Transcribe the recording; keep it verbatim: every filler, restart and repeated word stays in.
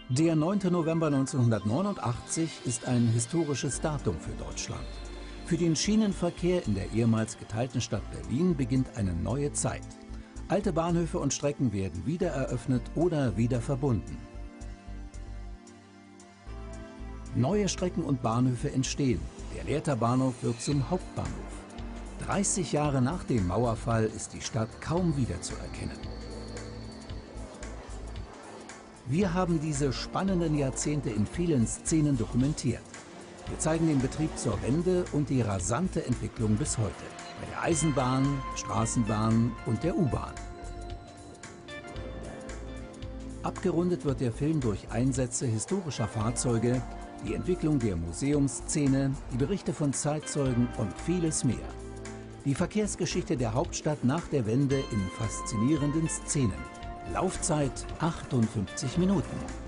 Der neunte November neunzehnhundertneunundachtzig ist ein historisches Datum für Deutschland. Für den Schienenverkehr in der ehemals geteilten Stadt Berlin beginnt eine neue Zeit. Alte Bahnhöfe und Strecken werden wieder eröffnet oder wieder verbunden. Neue Strecken und Bahnhöfe entstehen. Der Lehrter Bahnhof wird zum Hauptbahnhof. dreißig Jahre nach dem Mauerfall ist die Stadt kaum wiederzuerkennen. Wir haben diese spannenden Jahrzehnte in vielen Szenen dokumentiert. Wir zeigen den Betrieb zur Wende und die rasante Entwicklung bis heute. Bei der Eisenbahn, Straßenbahn und der U-Bahn. Abgerundet wird der Film durch Einsätze historischer Fahrzeuge, die Entwicklung der Museumsszene, die Berichte von Zeitzeugen und vieles mehr. Die Verkehrsgeschichte der Hauptstadt nach der Wende in faszinierenden Szenen. Laufzeit achtundfünfzig Minuten.